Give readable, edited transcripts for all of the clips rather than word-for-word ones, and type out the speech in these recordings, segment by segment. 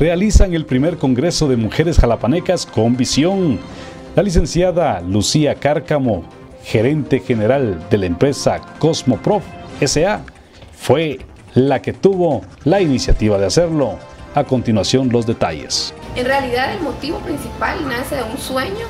realizan el primer Congreso de Mujeres Jalapanecas con Visión. La licenciada Lucía Cárcamo, gerente general de la empresa Cosmoprof S.A., fue la que tuvo la iniciativa de hacerlo. A continuación, los detalles. En realidad, el motivo principal nace de un sueño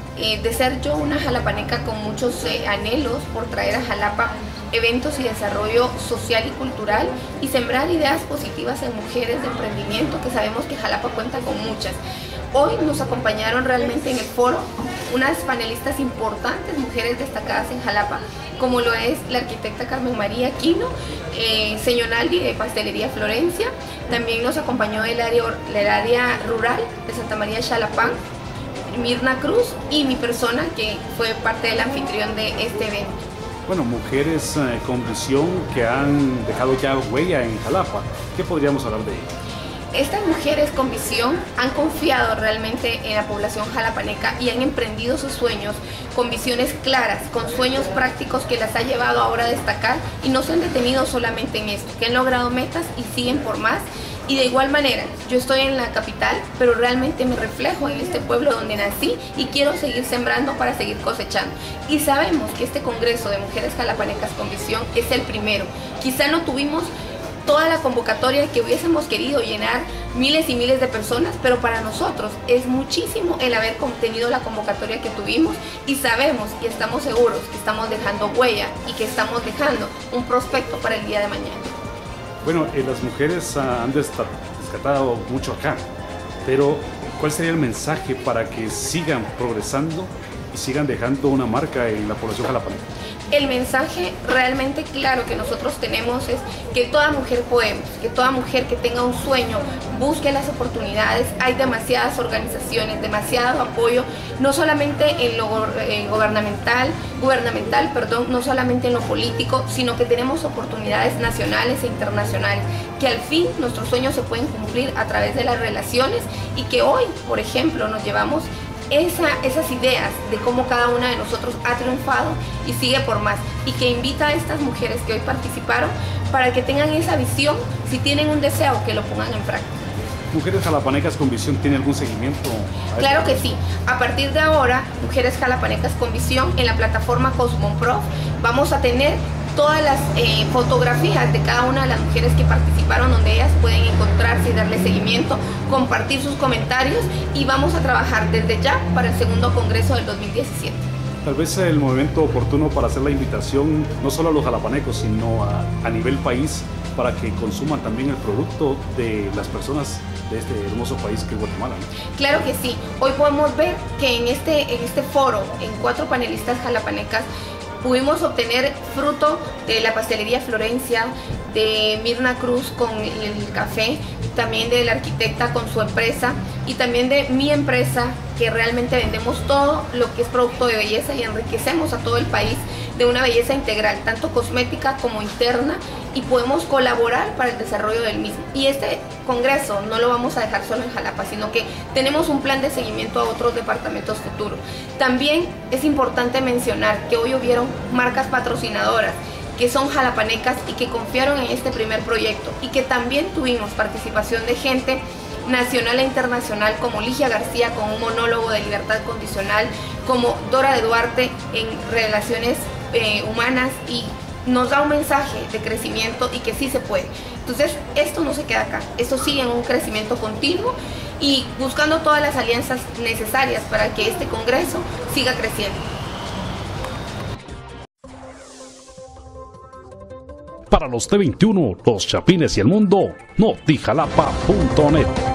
de ser yo una jalapaneca con muchos anhelos por traer a Jalapa eventos y desarrollo social y cultural y sembrar ideas positivas en mujeres de emprendimiento, que sabemos que Jalapa cuenta con muchas. Hoy nos acompañaron realmente en el foro unas panelistas importantes, mujeres destacadas en Jalapa, como lo es la arquitecta Carmen María Aquino, Señonaldi de Pastelería Florencia. También nos acompañó del área rural de Santa María Xalapán, Mirna Cruz, y mi persona, que fue parte del anfitrión de este evento. Bueno, mujeres con visión que han dejado ya huella en Jalapa. ¿Qué podríamos hablar de ello? Estas mujeres con visión han confiado realmente en la población jalapaneca y han emprendido sus sueños con visiones claras, con sueños prácticos que las ha llevado ahora a destacar, y no se han detenido solamente en esto, que han logrado metas y siguen por más. Y de igual manera, yo estoy en la capital, pero realmente me reflejo en este pueblo donde nací y quiero seguir sembrando para seguir cosechando. Y sabemos que este Congreso de Mujeres Jalapanecas con Visión es el primero. Quizá no tuvimos toda la convocatoria que hubiésemos querido llenar miles y miles de personas, pero para nosotros es muchísimo el haber tenido la convocatoria que tuvimos, y sabemos y estamos seguros que estamos dejando huella y que estamos dejando un prospecto para el día de mañana. Bueno, las mujeres han rescatado mucho acá, pero ¿cuál sería el mensaje para que sigan progresando y sigan dejando una marca en la población jalapaneca? El mensaje realmente claro que nosotros tenemos es que toda mujer podemos, que toda mujer que tenga un sueño busque las oportunidades. Hay demasiadas organizaciones, demasiado apoyo, no solamente en lo gubernamental, no solamente en lo político, sino que tenemos oportunidades nacionales e internacionales, que al fin nuestros sueños se pueden cumplir a través de las relaciones, y que hoy, por ejemplo, nos llevamos esas ideas de cómo cada una de nosotros ha triunfado y sigue por más, y que invita a estas mujeres que hoy participaron para que tengan esa visión. Si tienen un deseo, que lo pongan en práctica. ¿Mujeres Jalapanecas con Visión tiene algún seguimiento? Claro que sí. A partir de ahora, Mujeres Jalapanecas con Visión, en la plataforma Cosmoprof, vamos a tener todas las fotografías de cada una de las mujeres que participaron, donde ellas pueden encontrarse y darle seguimiento, compartir sus comentarios, y vamos a trabajar desde ya para el segundo Congreso del 2017. Tal vez el momento oportuno para hacer la invitación no solo a los jalapanecos, sino a nivel país, para que consuman también el producto de las personas de este hermoso país que es Guatemala, ¿no? Claro que sí. Hoy podemos ver que en este foro, en 4 panelistas jalapanecas, pudimos obtener fruto de la Pastelería Florencia, de Mirna Cruz con el café, también de la arquitecta con su empresa, y también de mi empresa, que realmente vendemos todo lo que es producto de belleza y enriquecemos a todo el país de una belleza integral, tanto cosmética como interna, y podemos colaborar para el desarrollo del mismo. Y este congreso no lo vamos a dejar solo en Jalapa, sino que tenemos un plan de seguimiento a otros departamentos futuros. También es importante mencionar que hoy hubieron marcas patrocinadoras que son jalapanecas y que confiaron en este primer proyecto, y que también tuvimos participación de gente nacional e internacional, como Ligia García con un monólogo de libertad condicional, como Dora de Duarte en relaciones humanas, y nos da un mensaje de crecimiento y que sí se puede. Entonces, esto no se queda acá, esto sigue en un crecimiento continuo y buscando todas las alianzas necesarias para que este congreso siga creciendo. Para los T21, los Chapines y el mundo, notijalapa.net.